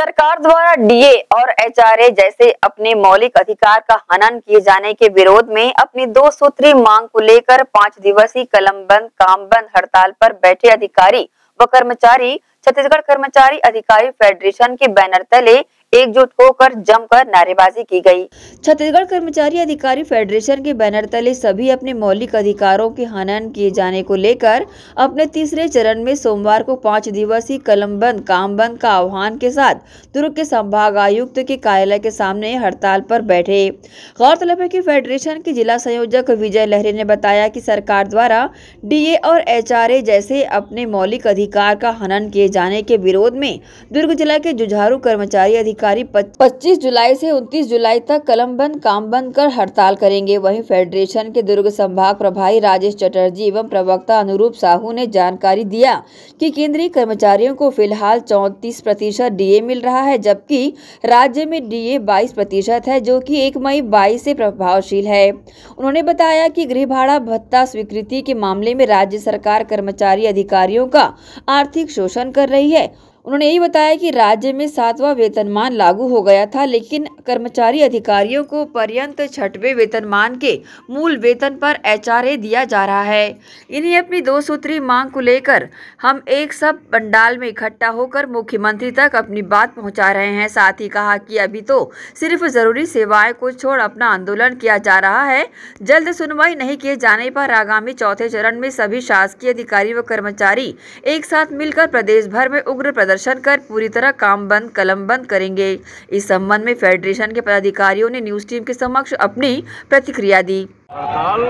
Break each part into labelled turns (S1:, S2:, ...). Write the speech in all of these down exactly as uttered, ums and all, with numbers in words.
S1: सरकार द्वारा डीए और एचआरए जैसे अपने मौलिक अधिकार का हनन किए जाने के विरोध में अपनी दो सूत्री मांग को लेकर पांच दिवसीय कलम बंद काम बंद हड़ताल पर बैठे अधिकारी व कर्मचारी छत्तीसगढ़ कर्मचारी अधिकारी फेडरेशन के बैनर तले एकजुट होकर जमकर नारेबाजी की गई। छत्तीसगढ़ कर्मचारी अधिकारी फेडरेशन के बैनर तले सभी अपने मौलिक अधिकारों के हनन किए जाने को लेकर अपने तीसरे चरण में सोमवार को पांच दिवसीय कलम बंद काम बंद का आह्वान के साथ दुर्ग के संभाग आयुक्त के कार्यालय के सामने हड़ताल पर बैठे। गौरतलब है कि फेडरेशन के जिला संयोजक विजय लहरे ने बताया कि सरकार द्वारा डीए और एचआरए जैसे अपने मौलिक अधिकार का हनन किए जाने के विरोध में दुर्ग जिला के जुझारू कर्मचारी अधिकारी पच्चीस जुलाई से उनतीस जुलाई तक कलम बंद काम बंद कर हड़ताल करेंगे। वहीं फेडरेशन के दुर्ग संभाग प्रभारी राजेश चटर्जी एवं प्रवक्ता अनुरूप साहू ने जानकारी दिया कि केंद्रीय कर्मचारियों को फिलहाल चौंतीस प्रतिशत डीए मिल रहा है, जबकि राज्य में डीए बाईस प्रतिशत है, जो कि एक मई बाईस से प्रभावशील है। उन्होंने बताया कि गृह भाड़ा भत्ता स्वीकृति के मामले में राज्य सरकार कर्मचारी अधिकारियों का आर्थिक शोषण कर रही है। उन्होंने यही बताया कि राज्य में सातवां वेतनमान लागू हो गया था, लेकिन कर्मचारी अधिकारियों को पर्यंत छठवें वेतनमान के मूल वेतन पर एचआरए दिया जा रहा है। इन्हीं अपनी दो सूत्री मांग को लेकर हम एक सब पंडाल में इकट्ठा होकर मुख्यमंत्री तक अपनी बात पहुंचा रहे हैं। साथ ही कहा कि अभी तो सिर्फ जरूरी सेवाएं को छोड़ अपना आंदोलन किया जा रहा है। जल्द सुनवाई नहीं किए जाने पर आगामी चौथे चरण में सभी शासकीय अधिकारी व कर्मचारी एक साथ मिलकर प्रदेश भर में उग्र प्रदर्शन दर्शन कर पूरी तरह काम बंद कलम बंद करेंगे। इस संबंध में फेडरेशन के पदाधिकारियों ने न्यूज टीम के समक्ष अपनी प्रतिक्रिया दी।
S2: हड़ताल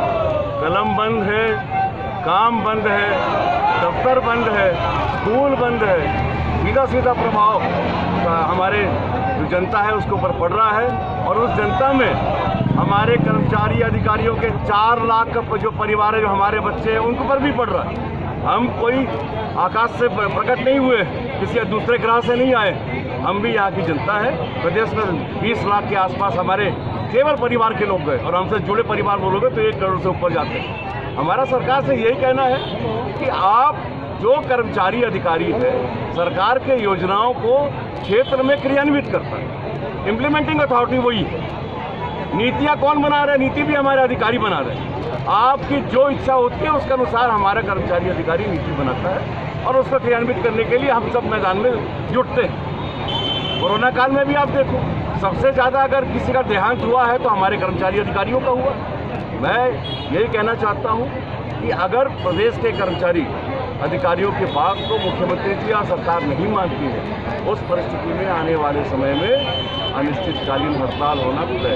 S2: कलम बंद है, काम बंद है, दफ्तर बंद है, स्कूल बंद है। सीधा सीधा प्रभाव हमारे जो जनता है उसके ऊपर पड़ रहा है और उस जनता में हमारे कर्मचारी अधिकारियों के चार लाख का जो परिवार है, जो हमारे बच्चे हैं, उनके ऊपर भी पड़ रहा है। हम कोई आकाश से प्रकट नहीं हुए, किसी दूसरे ग्रह से नहीं आए, हम भी यहाँ की जनता है। प्रदेश में बीस लाख के आसपास हमारे केवल परिवार के लोग गए और हमसे जुड़े परिवार बोलोगे तो एक करोड़ से ऊपर जाते हैं। हमारा सरकार से यही कहना है कि आप जो कर्मचारी अधिकारी है, सरकार के योजनाओं को क्षेत्र में क्रियान्वित करता है, इम्प्लीमेंटिंग अथॉरिटी वही है। नीतियाँ कौन बना रहे हैं? नीति भी हमारे अधिकारी बना रहे हैं। आपकी जो इच्छा होती है उसके अनुसार हमारा कर्मचारी अधिकारी नीति बनाता है और उसको क्रियान्वित करने के लिए हम सब मैदान में जुटते हैं। कोरोना काल में भी आप देखो, सबसे ज़्यादा अगर किसी का देहांत हुआ है तो हमारे कर्मचारी अधिकारियों का हुआ। मैं यही कहना चाहता हूँ कि अगर प्रदेश के कर्मचारी अधिकारियों के बात को मुख्यमंत्री जी या सरकार नहीं मानती है, उस परिस्थिति में आने वाले समय में अनिश्चितकालीन हड़ताल होना तय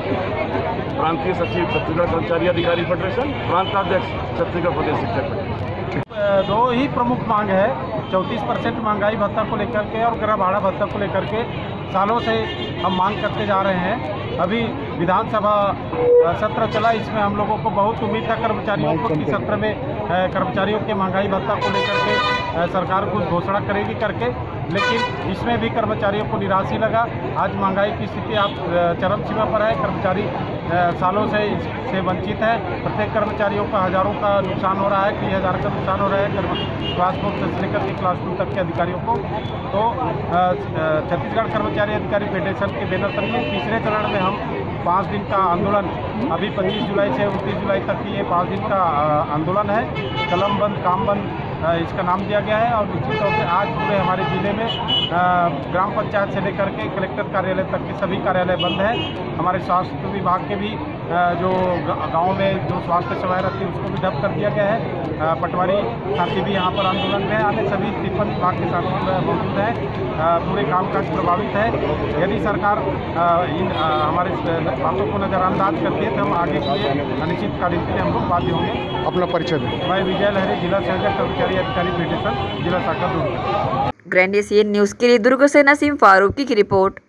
S2: है। प्रांतीय सचिव छत्तीसगढ़ कर्मचारी अधिकारी फेडरेशन, प्रांताध्यक्ष छत्तीसगढ़ प्रदेश शिक्षक फेडरेशन।
S3: दो ही प्रमुख मांग है, चौंतीस परसेंट महंगाई भत्ता को लेकर के और गृह भाड़ा भत्ता को लेकर के सालों से हम मांग करते जा रहे हैं। अभी विधानसभा सत्र चला, इसमें हम लोगों को बहुत उम्मीद था कर्मचारियों को कि सत्र में कर्मचारियों के महंगाई भत्ता को लेकर के सरकार कुछ घोषणा करेगी करके, लेकिन इसमें भी कर्मचारियों को निराश लगा। आज महंगाई की स्थिति आप चरम सीमा पर है, कर्मचारी सालों से इससे वंचित है। प्रत्येक कर्मचारियों का हज़ारों का नुकसान हो रहा है, कई हज़ार का नुकसान हो रहा है क्लास फोर से लेकर के क्लास टू तक के अधिकारियों को। तो छत्तीसगढ़ कर्मचारी अधिकारी फेडरेशन के बैनर तले तीसरे चरण में हम पाँच दिन का आंदोलन, अभी पच्चीस जुलाई से उनतीस जुलाई तक ये पाँच दिन का आंदोलन है। कलम बंद काम बंद इसका नाम दिया गया है और निश्चित तौर से आज पूरे हमारे ज़िले में ग्राम पंचायत से लेकर के कलेक्टर कार्यालय तक के सभी कार्यालय बंद हैं। हमारे स्वास्थ्य विभाग के भी जो गाँव में जो स्वास्थ्य सेवाएं रहती है उसको भी ठप कर दिया गया है। पटवारी साथी भी यहाँ पर आंदोलन में आने, सभी तिरपन विभाग के साथी मौजूद हैं। पूरे कामकाज प्रभावित है। यदि सरकार इन हमारे बातों को नज़रअंदाज करती है तो हम आगे के लिए अनिश्चितकालीन के लिए हम लोग बाध्य होंगे।
S4: अपना परिचय दें।
S3: मैं विजय लहरे, जिला संयोजक कर्मचारी अधिकारी फेडरेशन, जिला शाखा दुर्ग।
S1: ग्रैंड एशियन न्यूज़ के लिए दुर्ग से नसीम फारूकी की रिपोर्ट।